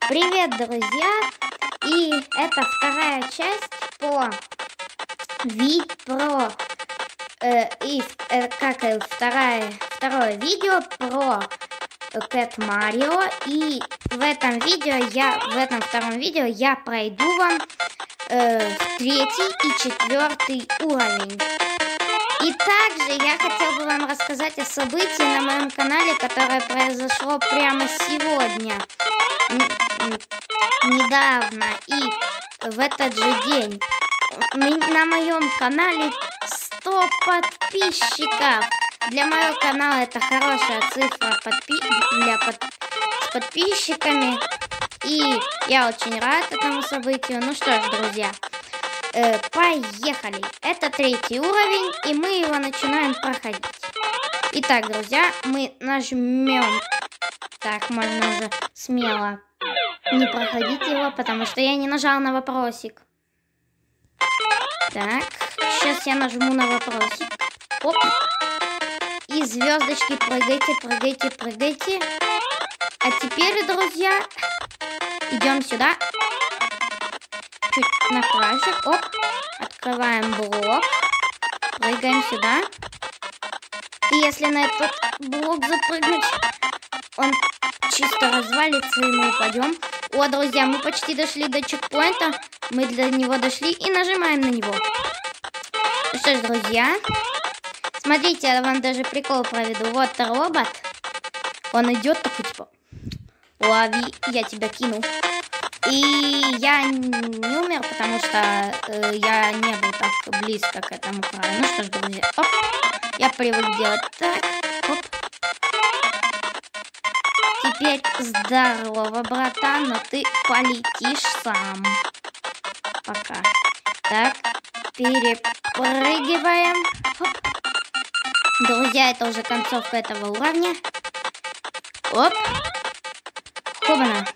Привет, друзья! И это вторая часть по второе видео про Cat Mario. И в этом втором видео я пройду вам третий и четвертый уровень. И также я хотел бы вам рассказать о событии на моем канале, которое произошло прямо сегодня, недавно, и в этот же день. На моем канале 100 подписчиков. Для моего канала это хорошая цифра с подписчиками. И я очень рад этому событию. Ну что ж, друзья, поехали. Это третий уровень, и мы его начинаем проходить. Итак, друзья, мы нажмем. Так, можно уже смело не проходить его, потому что я не нажал на вопросик. Так, сейчас я нажму на вопросик. Оп. И звездочки, прыгайте, прыгайте, прыгайте. А теперь, друзья, идем сюда. Чуть на краешек. Оп. Открываем блок. Прыгаем сюда. И если на этот блок запрыгнуть, он чисто развалится, и мы упадем. О, друзья, мы почти дошли до чекпоинта. Мы до него дошли и нажимаем на него. Ну что ж, друзья, смотрите, я вам даже прикол проведу. Вот робот. Он идет такой, типа, лови, я тебя кину. И я не умер, потому что я не был так близко к этому краю. Ну что ж, друзья, оп. Я привык делать так. Оп. Теперь здорово, братан, но ты полетишь сам. Пока. Так, перепрыгиваем. Оп. Друзья, это уже концовка этого уровня. Оп. Хобана.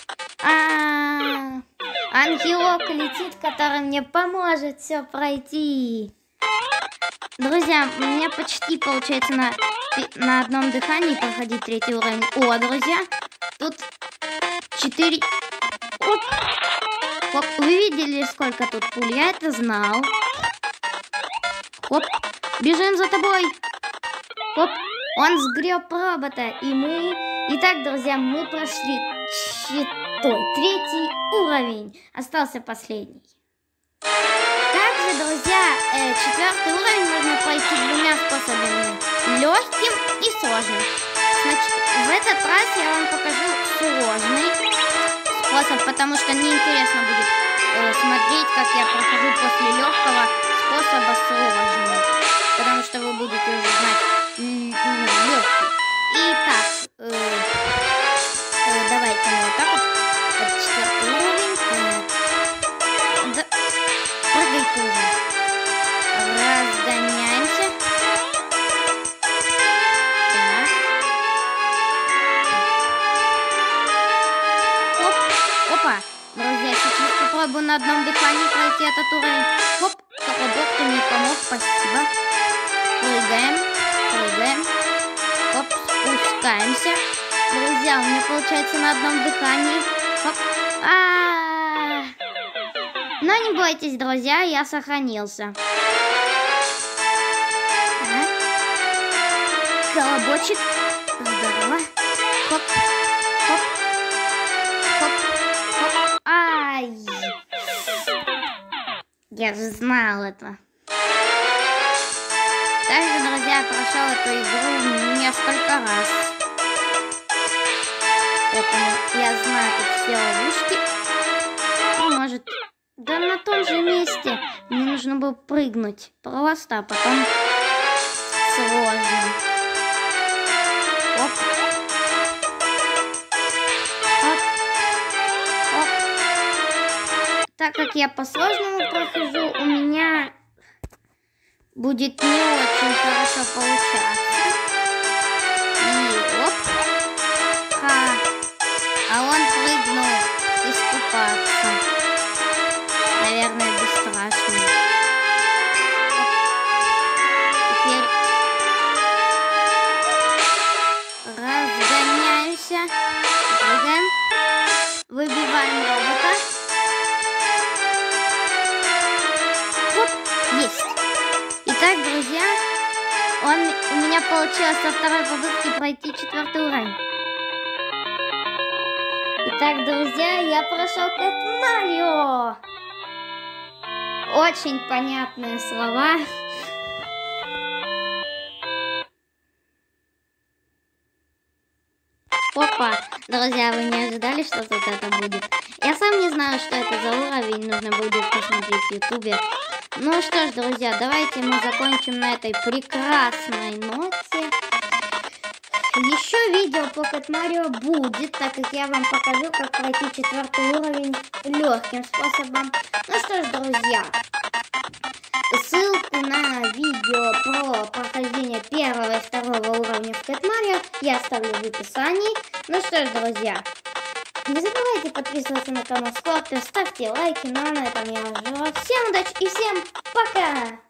Ангелок летит, который мне поможет все пройти. Друзья, у меня почти получается на одном дыхании проходить третий уровень. О, друзья, тут 4. Оп. Оп. Вы видели, сколько тут пуль? Я это знал. Оп. Бежим за тобой. Оп. Он сгреб робота. И мы... Итак, друзья, мы прошли третий уровень. Остался последний. Также, друзья, четвертый уровень можно пройти двумя способами. Легким и сложным. Значит, в этот раз я вам покажу сложный способ, потому что мне интересно будет смотреть, как я прохожу после легкого способа сложный. Потому что вы будете уже знать легкий. Итак, давайте мы вот так вот. Это четвертый уровень. Прыгай тоже. Разгоняемся. Так. Оп. Опа. Друзья, сейчас попробую на одном дыхании пройти этот уровень. Хоп. Колобок, ты мне помог. Спасибо. Прыгаем. Прыгаем. Оп. Спускаемся. Друзья, у меня получается на одном дыхании. Хоп. Но не бойтесь, друзья, я сохранился. Так. Колобочек. Здорово. Хоп. Хоп. Хоп. Хоп. Ай. Я же знал это. Также, друзья, прошел эту игру несколько раз. Поэтому я знаю тут все ловушки. Ну, может... Да на том же месте мне нужно было прыгнуть просто, а потом сложно. Оп. Оп. Оп. Так как я по сложному прохожу, у меня будет не очень хорошо получаться. И оп. Ха. А он прыгнул искупаться. Наверное, бесстрашный. Теперь разгоняемся. Прыгаем. Вы получилось со второй попытки пройти 4-й уровень. Итак, друзья, я прошел Кэт Марио. Очень понятные слова. Опа, друзья, вы не ожидали, что тут это будет? Я сам не знаю, что это за уровень, нужно будет посмотреть в ютубе. Ну что ж, друзья, давайте мы закончим на этой прекрасной ноте. Еще видео по Кэт Марио будет, так как я вам покажу, как пройти 4-й уровень легким способом. Ну что ж, друзья, ссылку на видео про прохождение 1-го и 2-го уровня в Кэт Марио я оставлю в описании. Ну что ж, друзья, не забывайте подписываться на канал Скорпио, ставьте лайки, ну а на этом я вас желаю всем удачи и всем пока!